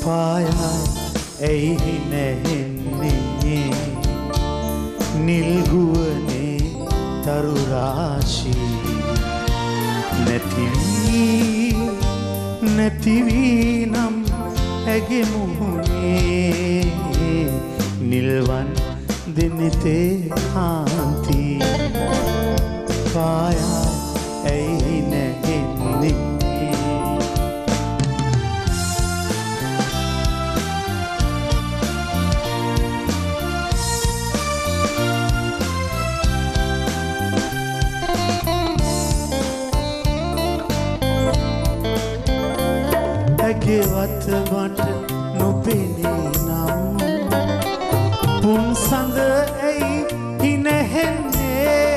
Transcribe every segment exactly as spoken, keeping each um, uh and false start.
පායා ඇයි නැහෙන්නේ නිල්ගුවනේ තරු රාශී නැති වී නැති වී නම් ඇගේ මුහුණේ නිල්වන් දිනිතේ කාන්ති පායා ඇයි නැහෙන්නේ ඇගේවත් මට නොපෙනේ නම් පුන් සඳ ඇයි හිනැහෙන්නේ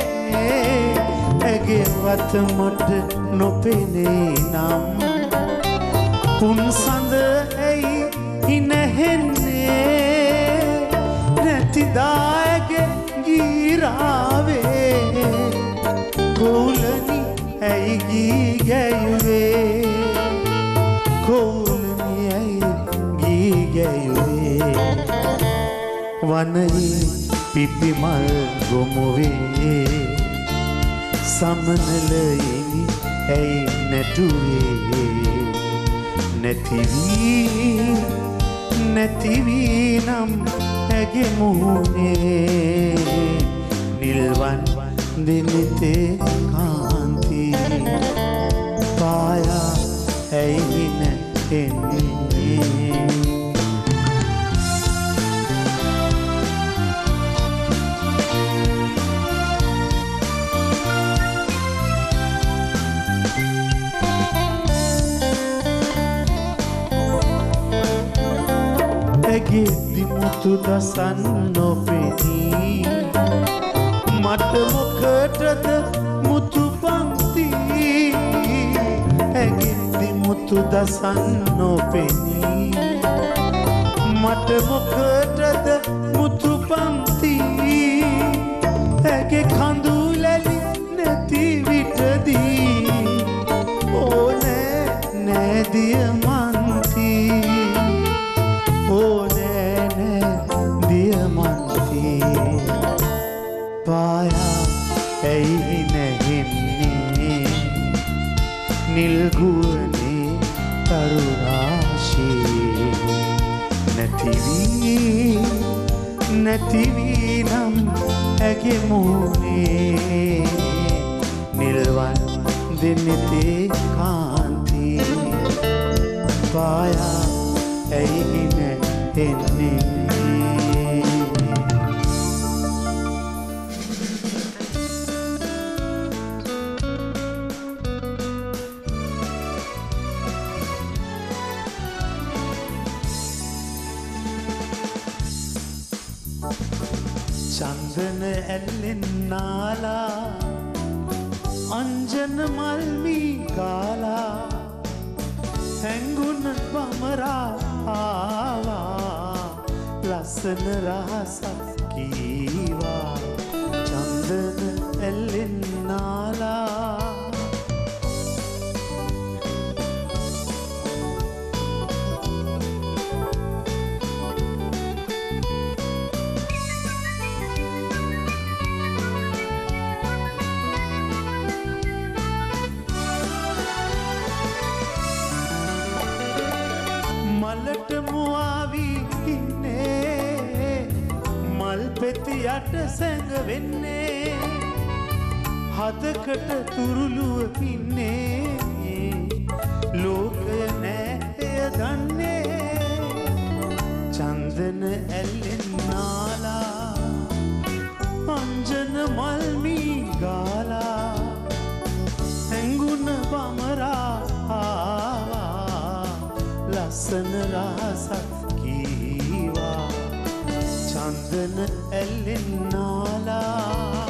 ඇගේවත් මට නොපෙනේ නම් පුන් සඳ ඇයි හිනැහෙන්නේ නැතිදායගේ ගීරාවේ කෝලනි ඇයි ගී ගැයුවේ කෝලනි ඇයි ගී ගැයුවේ වනයේ පිපිමල් ගොමුවේ සමනලයෙනි ඇයි නැටුවේ නැති වී නැති වී නම් ඇගේ මුහුණේ නිල්වන් දිනිතේ කාන්ති පායා ඇයි නැහෙන්නේ ඇගේ දිමුතු දසන් නොපෙනී මට මොකටද මුතු පන්ති ඇගේ දිමුතු දසන් නොපෙනී මට මොකටද මුතු පන්ති ඇගේ කඳුලැලි නැති විටදී ඕනෑ නෑ දියමන්ති ඕනෑ නෑ දියමන්ති පායා ඇයි නැහෙන්නේ නිල්ගුවනේ තරු රාශී නැති වී නැති වී නම් ඇගේ මුහුණේ නිල්වන් දිනිතේ කාන්ති පායා ඇයි නැහෙන්නේ චන්දන ඇල්ලෙන් නාලා අංජන මල්මී කාලා හැංගුණ බමරා ආවා ලස්සන රහසක් කීවා චන්දන ඇල්ලෙන් නාලා මලට මුවාවී ඉන්නේ මල් පෙති යට සැඟ වෙන්නේ හදකට තුරුළුව ඉන්නේ ලෝකය නෑ එය දන්නේ චන්දන ඇල්ලෙන් නාලා අංජන මල්මී ගාලා හැංගුණ බමරා ලස්සන රහසක් කීවා චන්දන ඇල්ලෙන් නාලා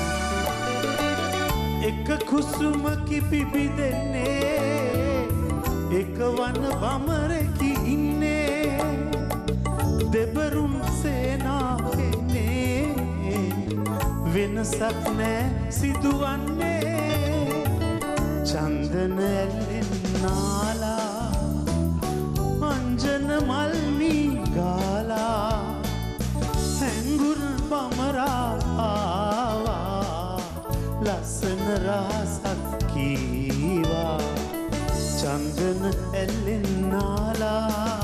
එක කුසුමකි පිබිදෙන්නේ එක වන බමරකි ඉන්නේ දෙබරුන් සේනාවෙන්නේ වෙනසක් නෑ සිදුවන්නේ චන්දන ඇල්ලෙන් නාලා අංජන මල්මී ගාලා හැංගුල් බමරා ආවා ලස්සන රහසක් කීවා චන්දන ඇල්ලෙන් නාලා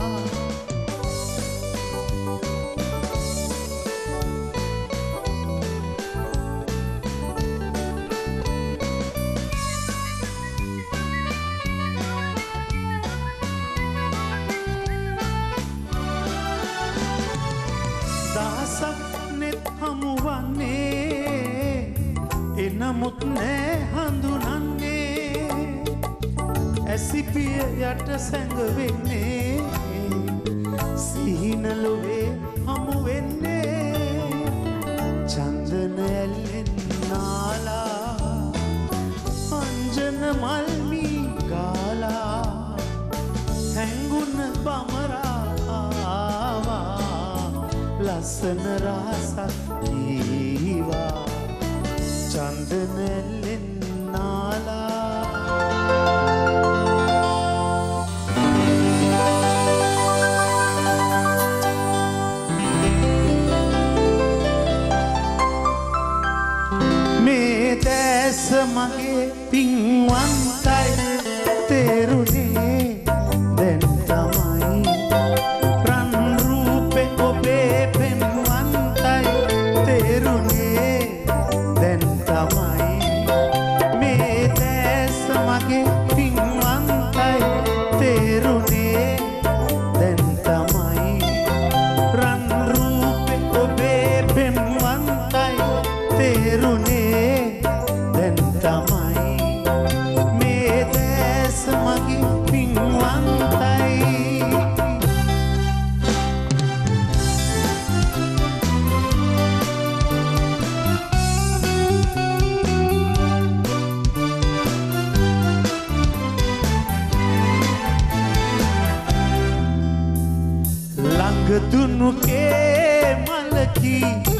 නමුත් නෑ හඳුනන්නේ ඇසිපිය යට සැඟවෙන්නේ සිහින ලොවේ හමු වෙන්නේ චන්දන ඇල්ලෙන් නාලා අංජන මල්මී ගාලා හැංගුන බමරා ආවා ලස්සන රහසක් කීවා චන්දන ඇල්ලෙන් නාලා මේ දැස මගේ පින්වන්තයි තේරුනේ දැන් තමයි රන් රූපේ ඔබේ පෙන්වන්තයි තේරුනේ දැන් තමයි මේ දැස මගේ පින්වන්තයි තේරුනේ දැන් තමයි රන් රූපේ ඔබේ පෙන්වන්තයි තේරුනේ දැන් තමයි මේ දැස මගේ පින්වන්තයි දුනුකේ මලකි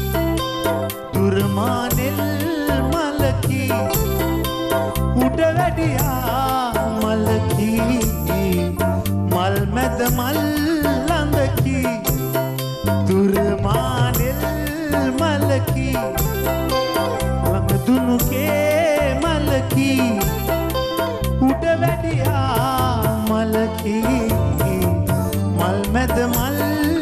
දුර්මානෙල් මලකි උඩ වැඩියා මලකි මල් මැද මල් ළඟකි දුර්මානෙල් මලකි ළඟ දුනුකේ මලකි උඩ වැඩියා මලකි මල් මැද මල්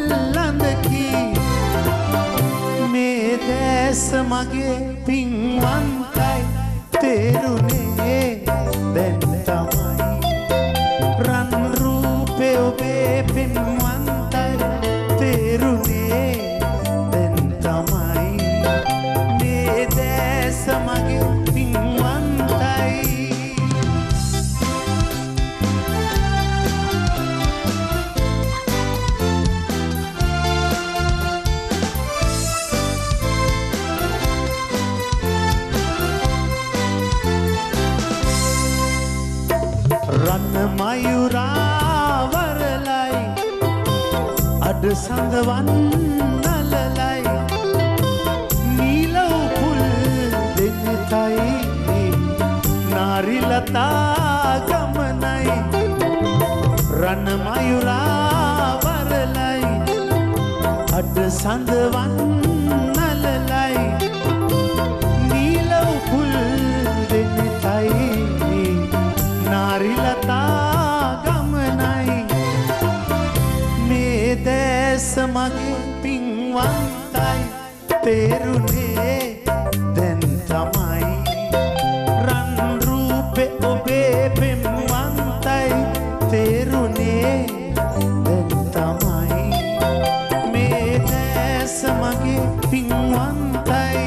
මේ දැස මගේ පින්වන්තයි තේරුනේ දැන් තමයි රන් රූපේ ඔබේ පින්වන්තයි තේරුනේ දැන් තමයි මේ දැස මගේ පින්වන්තයි රන්න මයුරා වරලයි අඩ සඳවන් නලලයි නීල උපුල් දෙන්නතයි නාරිලතා ගමනයි රන්න මයුරා වරලයි අඩ සඳවන් නලලයි නීල උපුල් දෙන්නතයි නාරිලතා ගමනයි මේ දැස මගේ පින්වන්තයි තේරුනේ දැන් තමයි රන් රූපේ ඔබේ පෙම්වන්තයි තේරුනේ දැන් තමයි මේ දැස මගේ පින්වන්තයි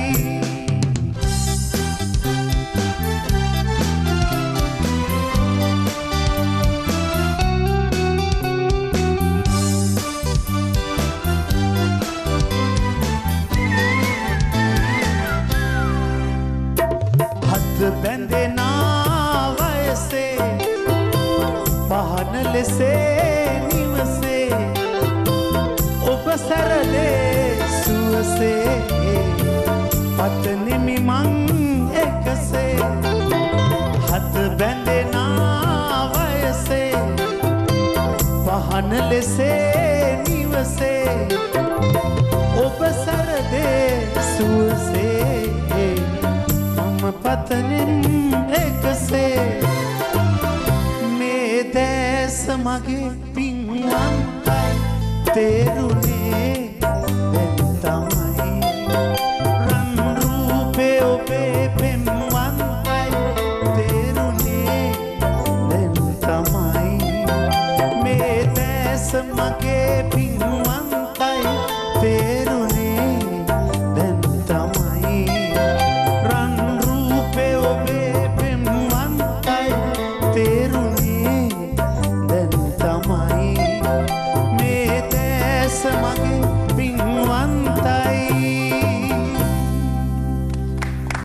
බැඳෙනා වයසේ පහළ පහන ලෙසේ නිවසේ ඔබ සැරදේ සුවසේ පතනෙමි මං එකසේ හත බැඳෙනා වයසේ පහන ලෙසේ නිවසේ ඔබ සැරදේ සුවසේ මම පතනෙම් එකසේ මේ දැස මගේ පින්වන්තයි තේරුණේ